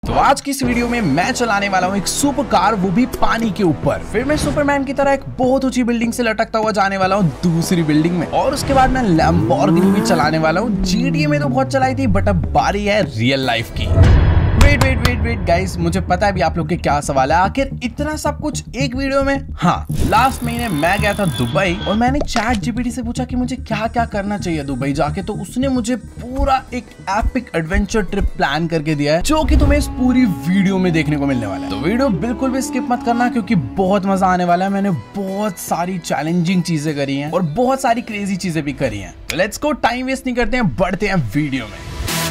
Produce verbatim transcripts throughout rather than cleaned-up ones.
तो आज की इस वीडियो में मैं चलाने वाला हूँ एक सुपर कार, वो भी पानी के ऊपर। फिर मैं सुपरमैन की तरह एक बहुत ऊंची बिल्डिंग से लटकता हुआ जाने वाला हूँ दूसरी बिल्डिंग में, और उसके बाद मैं लैम्बोर्गिनी भी चलाने वाला हूँ। जीटीए में तो बहुत चलाई थी, बट अब बारी है रियल लाइफ की। Wait wait wait wait guys, मुझे पता है भी आप लोग के क्या सवाल है, आखिर इतना सब कुछ एक वीडियो में। हाँ, लास्ट महीने मैं गया था दुबई और मैंने चैट जीपीटी से पूछा कि मुझे क्या क्या करना चाहिए दुबई जाके, तो उसने मुझे पूरा एक एपिक एडवेंचर ट्रिप प्लान करके दिया है, जो कि तुम्हें इस पूरी वीडियो में देखने को मिलने वाला है। तो वीडियो बिल्कुल भी स्किप मत करना, क्योंकि बहुत मजा आने वाला है। मैंने बहुत सारी चैलेंजिंग चीजें करी हैं और बहुत सारी क्रेजी चीजें भी करी हैं। लेट्स गो, टाइम वेस्ट नहीं करते हैं, बढ़ते हैं वीडियो में।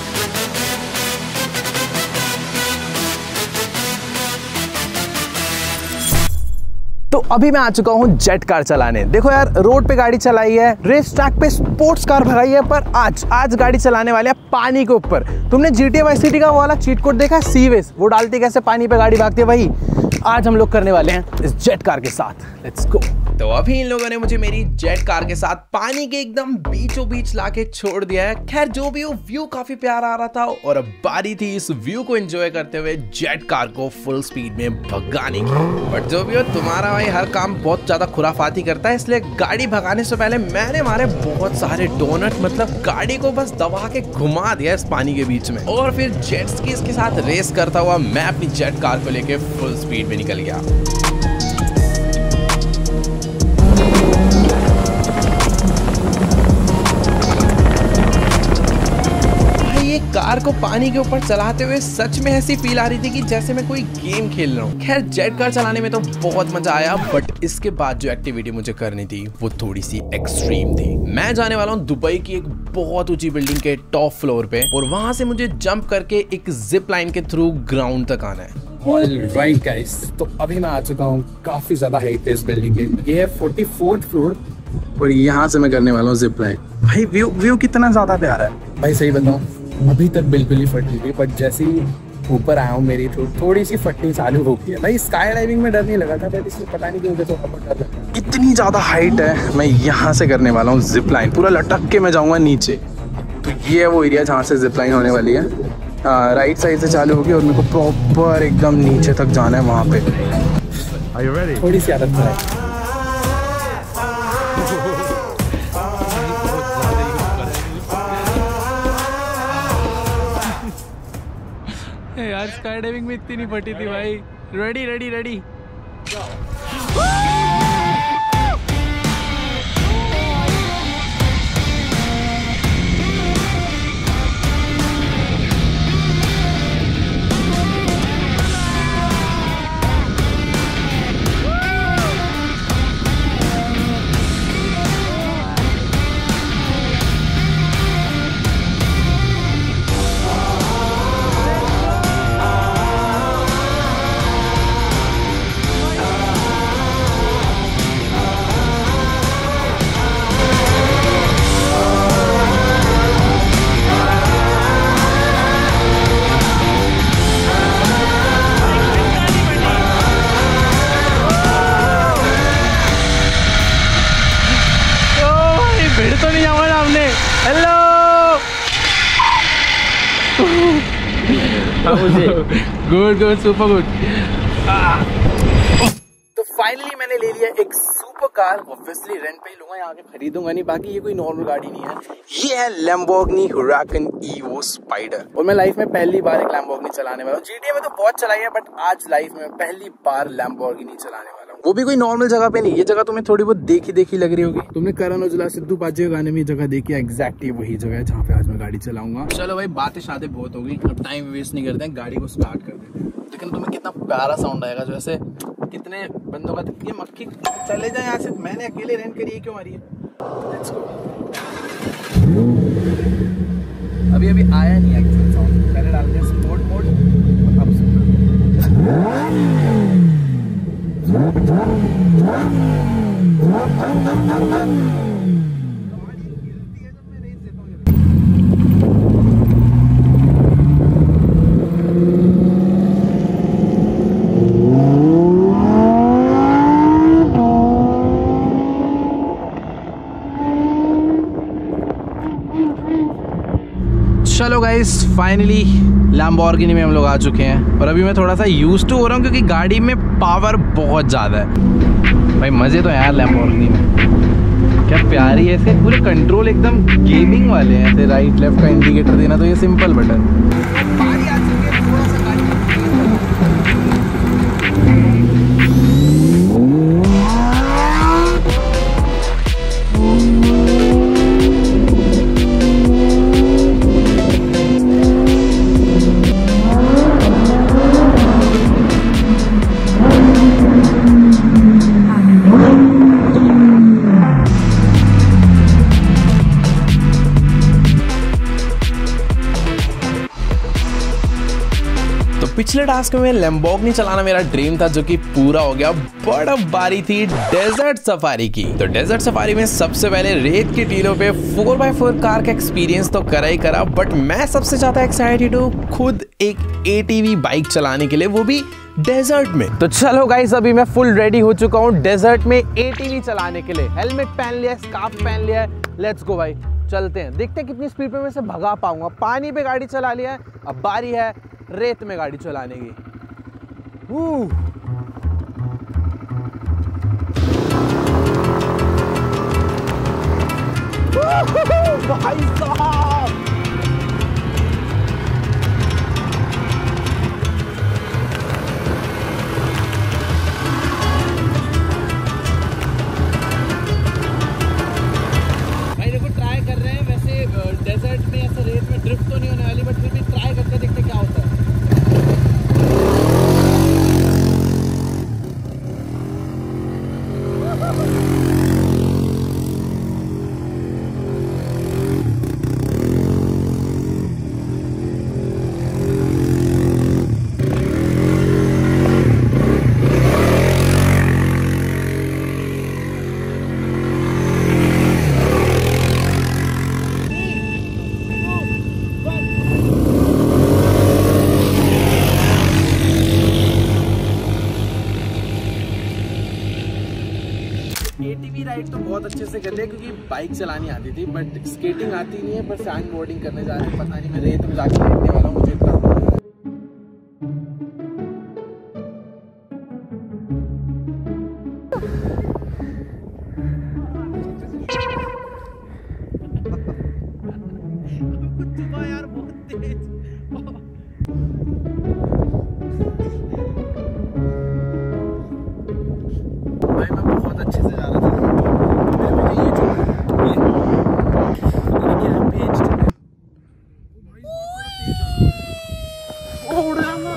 तो अभी मैं आ चुका हूँ जेट कार चलाने। देखो यार, रोड पे गाड़ी चलाई है, रेस ट्रैक पे स्पोर्ट्स कार भगाई है, पर आज आज गाड़ी चलाने वाले हैं पानी के ऊपर। तुमने जीटीए वाई सिटी का वो वाला चीट कोड देखा है, सीवेस, वो डालती कैसे पानी पे गाड़ी भागती है, वही आज हम लोग करने वाले हैं इस जेट कार के साथ। Let's go. तो अभी इन लोगों ने मुझे मेरी जेट कार के साथ पानी के एकदम बीचों बीच लाके छोड़ दिया है। खैर जो भी हो, व्यू काफी प्यारा आ रहा था और अब बारी थी इस व्यू को एंजॉय करते हुए जेट कार को फुल स्पीड में भगाने की। बट जो भी हो, तुम्हारा भाई हर काम बहुत ज्यादा खुराफाती करता है, इसलिए गाड़ी भगाने से पहले मैंने मारे बहुत सारे डोनट, मतलब गाड़ी को बस दबा के घुमा दिया इस पानी के बीच में, और फिर जेट स्कीज के साथ रेस करता हुआ मैं अपनी जेट कार को लेके फुल स्पीड में निकल गया। कार को पानी के ऊपर चलाते हुए सच में ऐसी फील आ रही थी कि जैसे मैं कोई गेम खेल रहा हूँ। खैर जेट कार चलाने में तो बहुत मजा आया, बट इसके बाद जो एक्टिविटी मुझे करनी थी वो थोड़ी सी एक्सट्रीम थी। मैं जाने वाला हूँ दुबई की एक बहुत ऊंची बिल्डिंग के टॉप फ्लोर पे, और वहां से मुझे जंप करके एक जिप लाइन के थ्रू ग्राउंड तक आना है। Alright guys, तो अभी मैं आ चुका हूँ काफी ज्यादा हाइट है इस बिल्डिंग के। ये है फोर्टी फोर्थ फ्लोर और यहाँ से मैं करने वाला हूँ जिप लाइन। भाई व्यू व्यू कितना ज्यादा प्यारा है भाई, सही बताऊँ अभी तक बिल्कुल ही फटी हुई, बट जैसे ही ऊपर आया हूँ मेरी थो, थोड़ी सी फटनी चालू हो गई है। भाई स्काई डाइविंग में डर नहीं लगा था, बट इसमें पता नहीं क्यों मुझे तो डर लगा। इतनी ज्यादा हाइट है, मैं यहाँ से करने वाला हूँ जिप लाइन, पूरा लटक के मैं जाऊँगा नीचे। तो ये है वो एरिया जहाँ से जिप लाइन होने वाली है। आ, राइट साइड से चालू होगी और मेरे को प्रॉपर एकदम नीचे तक जाना है वहाँ पे। Are you ready? थोड़ी सी आदत है। यार स्काई डाइविंग में इतनी नहीं फटी थी भाई। Ready ready ready. भिड़ तो नहीं जावा हमने। Hello good good super good. तो फाइनली मैंने ले लिया एक सुपर कार। ऑब्वियसली रेंट पे ही लूंगा, यहाँ के खरीदूंगा नहीं, बाकी ये कोई नॉर्मल गाड़ी नहीं है। ये है लैम्बोर्गिनी हुराकन ईवो स्पाइडर, और मैं लाइफ में पहली बार एक लैम्बोर्गिनी चलाने वाला हूँ। जीटीए में तो बहुत चलाई है, बट आज लाइफ में पहली बार लैम्बोर्गिनी चलाने वाला हूँ, वो भी कोई नॉर्मल जगह पे नहीं। ये जगह तुम्हें थोड़ी बहुत देखी देखी लग रही होगी। तुमने करण औजला सिद्धू पाजी के गाने में ये जगह देखी है, एग्जैक्टली वही जगह है जहाँ पे आज मैं गाड़ी चलाऊंगा। चलो भाई, बातें शातें बहुत हो गई, अब टाइम वेस्ट नहीं करते हैं, गाड़ी को स्टार्ट कर देते हैं। लेकिन तुम्हें कितना प्यारा साउंड आएगा, जो ऐसे कितने बंदों का ये मक्खी चले जाए यहाँ से। मैंने अकेले रेंट करी है, क्यों आ रही है। Let's go. अभी अभी आया नहीं एक्चुअल साउंड, पहले डालते हैं स्पोर्ट मोड, अब सुनना। चलो गाइस, फाइनली लैम्बोर्गिनी में हम लोग आ चुके हैं और अभी मैं थोड़ा सा यूज्ड टू हो रहा हूँ क्योंकि गाड़ी में पावर बहुत ज़्यादा है। भाई मज़े तो है यार लैम्बोर्गिनी में, क्या प्यारी है। इसके पूरे कंट्रोल एकदम गेमिंग वाले हैं, ऐसे राइट लेफ्ट का इंडिकेटर देना तो ये सिंपल बटन। पिछले टास्क में लैम्बोर्गिनी चलाना मेरा ड्रीम था जो कि पूरा हो गया। बड़ा बारी थी डेजर्ट सफारी की। तो डेजर्ट सफारी में सबसे पहले रेत के टीलों पे फोर बाय फोर कार का एक्सपीरियंस तो करा ही करा, बट मैं सबसे ज्यादा एक्साइटेड हूँ खुद एक एटीवी बाइक चलाने के लिए, वो भी डेजर्ट में। तो चलो गाइस अभी मैं फुल रेडी हो चुका हूँ डेजर्ट में एटीवी चलाने के लिए। हेलमेट पहन लिया, स्कार्फ पहन लिया, लेट्स गो भाई चलते हैं। देखते हैं कितनी स्पीड पे मैं इसे भगा पाऊंगा। पानी पे गाड़ी चला लिया है, अब बारी है रेत में गाड़ी चलाने की। भाई साहब भाई देखो ट्राई कर रहे हैं। वैसे डेजर्ट में ऐसे रेत में ड्रिफ्ट तो नहीं होने वाली, बट फिर भी ट्राई करके देखते क्या होता है। एटीवी राइड तो बहुत अच्छे से कर लिया क्योंकि बाइक चलानी आती थी, बट स्केटिंग आती नहीं है। पर सैंड बोर्डिंग करने जा रहे हैं, पता नहीं मैं रेत में जाके लेटने वाला हूँ, मुझे इतना यार बहुत तेज। भाई मैं बहुत अच्छे से जा रहा था, मुझे ये जो ये ये पेज उड़ रहा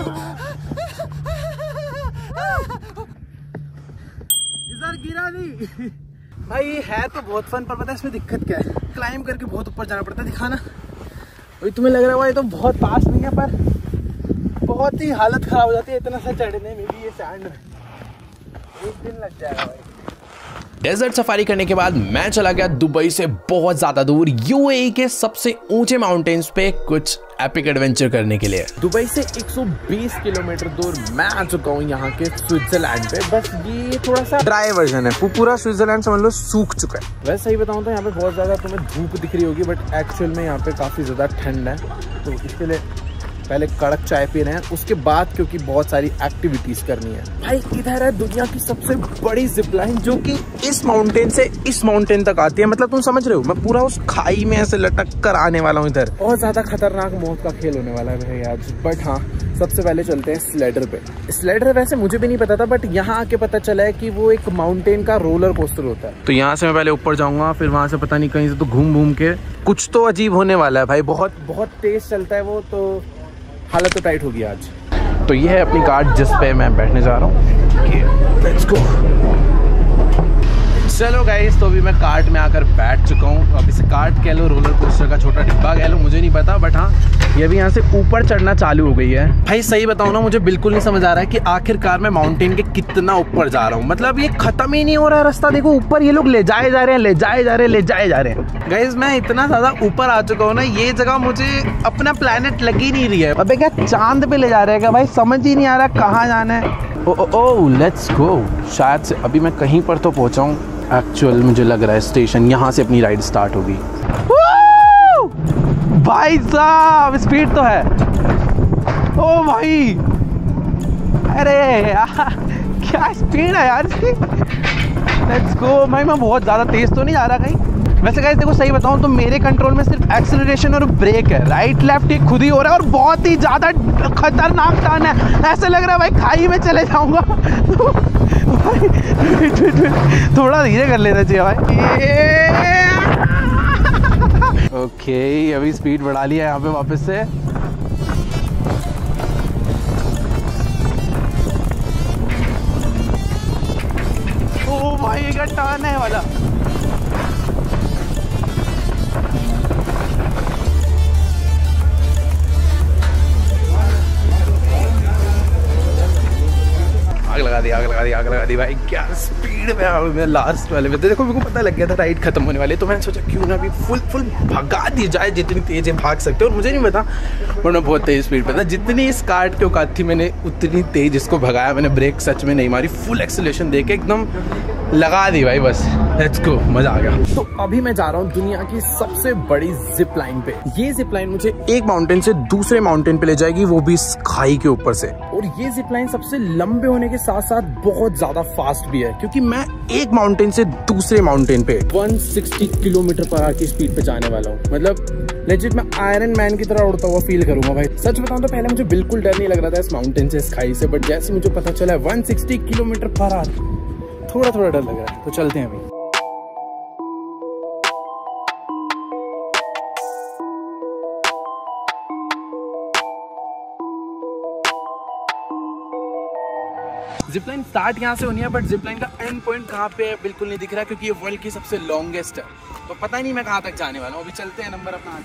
इधर गिरा नहीं। भाई ये है तो बहुत फन, पर पता है इसमें दिक्कत क्या है? क्लाइंब करके बहुत ऊपर जाना पड़ता है। दिखाना अभी तुम्हें लग रहा है ये तो बहुत पास नहीं है, पर बहुत ही हालत खराब हो जाती है इतना सा चढ़ने में भी। ये सैंड में एक दिन लग जाएगा भाई। डेजर्ट सफारी करने के बाद मैं चला गया दुबई से बहुत ज्यादा दूर यूएई के सबसे ऊंचे माउंटेन्स पे कुछ एपिक एडवेंचर करने के लिए। दुबई से एक सौ बीस किलोमीटर दूर मैं आ चुका हूँ यहाँ के स्विट्जरलैंड पे। बस ये थोड़ा सा ड्राई वर्जन है, पूरा स्विट्जरलैंड समझ लो सूख चुका है। वैसे सही बताऊँ तो यहाँ पे बहुत ज्यादा तुम्हें धूप दिख रही होगी, बट एक्चुअल में यहाँ पे काफी ज्यादा ठंड है। तो इसके लिए पहले कड़क चाय पी रहे हैं, उसके बाद क्योंकि बहुत सारी एक्टिविटीज करनी है। भाई इधर है दुनिया की सबसे बड़ी जिप लाइन जो कि इस माउंटेन से इस माउंटेन तक आती है। मतलब तुम समझ रहे हो, मैं पूरा उस खाई में ऐसे लटक कर आने वाला हूँ इधर। बहुत ज्यादा खतरनाक मौत का खेल होने वाला है भाई आज। बट हाँ, सबसे पहले चलते हैं स्लाइडर पे। स्लाइडर वैसे मुझे भी नहीं पता था, बट यहाँ आके पता चला है कि वो एक माउंटेन का रोलर कोस्टर होता है। तो यहाँ से मैं पहले ऊपर जाऊंगा, फिर वहां से पता नहीं कहीं से तो घूम घूम के कुछ तो अजीब होने वाला है भाई। बहुत बहुत तेज चलता है वो, तो हालत तो टाइट होगी आज। तो ये है अपनी कार जिस पे मैं बैठने जा रहा हूँ। Let's go. चलो गाइस, तो अभी मैं कार्ट में आकर बैठ चुका हूँ। अब इसे कार्ट कह लो, रोलर कोस्टर का छोटा डिब्बा कह लो, मुझे नहीं पता। बट हाँ, ये भी यहाँ से ऊपर चढ़ना चालू हो गई है। भाई सही बताऊँ ना, मुझे बिल्कुल नहीं समझ आ रहा है कि आखिरकार मैं माउंटेन के कितना ऊपर जा रहा हूँ। मतलब ये खत्म ही नहीं हो रहा है रास्ता। देखो ऊपर ये लोग ले जाए जा रहे हैं, ले जाए जा रहे हैं, ले जाए जा रहे हैं। गाइस मैं इतना ज्यादा ऊपर आ चुका हूँ ना, ये जगह मुझे अपना प्लेनेट लग ही नहीं रही है। अबे क्या चांद पे ले जा रहे हैं क्या भाई? समझ ही नहीं आ रहा कहाँ जाना है। Oh oh oh let's go. शायद से अभी मैं कहीं पर तो पहुँचा हूँ। एक्चुअल मुझे लग रहा है स्टेशन, यहाँ से अपनी राइड स्टार्ट होगी। भाई साहब स्पीड तो है। ओ भाई, अरे यार क्या स्पीड है यार। लेट्स गो भाई। मैं बहुत ज़्यादा तेज़ तो नहीं जा रहा कहीं। वैसे गाइस देखो सही बताऊं तो मेरे कंट्रोल में सिर्फ एक्सेलरेशन और ब्रेक है, राइट लेफ्ट ये खुद ही हो रहा है और बहुत ही ज़्यादा खतरनाक टर्न है। ऐसे लग रहा है भाई खाई में चले जाऊंगा। भाई वेट वेट वेट, थोड़ा धीरे कर लेना चाहिए भाई। ओके अभी स्पीड बढ़ा लिया यहाँ पे वापस से। ओ भाई ये क्या टर्न है वाला। आग लगा दी, आग लगा दी, आग लगा दी भाई। क्या स्पीड में आ मैं लास्ट वाले में। देखो मेरे को पता लग गया था राइड खत्म होने वाले, तो मैंने सोचा क्यों ना अभी फुल फुल भगा दी जाए जितनी तेज है भाग सकते हो। और मुझे नहीं पता वरना बहुत तेज स्पीड पे था। जितनी इस कार्ट की औकात थी मैंने उतनी तेज इसको भगाया। मैंने ब्रेक सच में नहीं मारी, फुल एक्सेलरेशन दे के एकदम लगा दी भाई। बस लेट्स गो, मजा आ गया। तो अभी मैं जा रहा हूँ दुनिया की सबसे बड़ी जिप लाइन पे। ये जिप लाइन मुझे एक माउंटेन से दूसरे माउंटेन पे ले जाएगी, वो भी खाई के ऊपर से। और ये जिप लाइन सबसे लंबे होने के साथ साथ बहुत ज्यादा फास्ट भी है, क्योंकि मैं एक माउंटेन से दूसरे माउंटेन पे एक सौ साठ किलोमीटर पर आवर की स्पीड पे जाने वाला हूँ। मतलब लेजिट मैं आयरन मैन की तरह उड़ता हुआ फील करूंगा भाई। सच बताऊं तो पहले मुझे बिल्कुल डर नहीं लग रहा था इस माउंटेन से, इस खाई से, बट जैसे मुझे पता चला है एक सौ साठ किलोमीटर पर आवर, थोड़ा थोड़ा डर लग रहा है। तो चलते हैं अभी। जिपलाइन स्टार्ट यहाँ से होनी है, बट जिपलाइन का एंड पॉइंट कहाँ पे है बिल्कुल नहीं दिख रहा, क्योंकि ये वर्ल्ड की सबसे लॉन्गेस्ट है। तो पता ही नहीं मैं कहाँ तक जाने वाला हूँ। अभी चलते हैं, नंबर अपना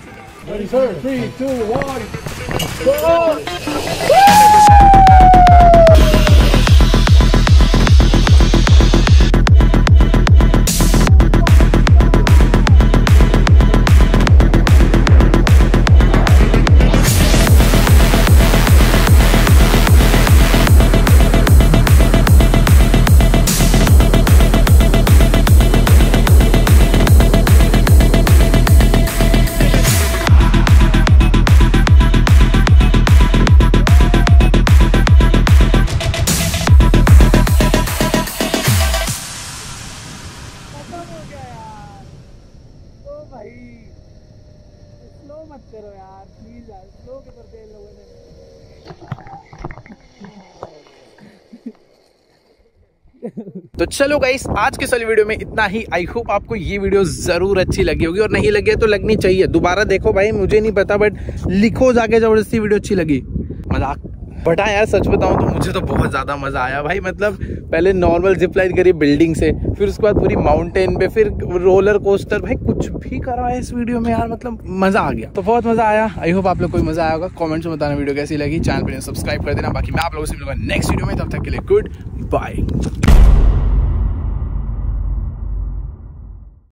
तो चलो गाइस, आज के साल वीडियो में इतना ही। आई होप आपको ये वीडियो जरूर अच्छी लगी होगी, और नहीं लगी तो लगनी चाहिए। दोबारा देखो भाई, मुझे नहीं पता, बट लिखो जाके जबरदस्ती वीडियो अच्छी लगी। मजाक बटा यार, सच बताऊं तो मुझे तो बहुत ज्यादा मजा आया भाई। मतलब पहले नॉर्मल जिप लाइन करी बिल्डिंग से, फिर उसके बाद पूरी माउंटेन पे, फिर रोलर कोस्टर, भाई कुछ भी करा है इस वीडियो में यार। मतलब मजा आ गया, तो बहुत मजा आया। आई होप आप लोग को भी मजा आया होगा। कमेंट्स में बताना वीडियो कैसी लगी। चैनल पर सब्सक्राइब कर देना। बाकी मैं आप लोगों से मिलूंगा नेक्स्ट वीडियो में, तब तक के लिए गुड बाय।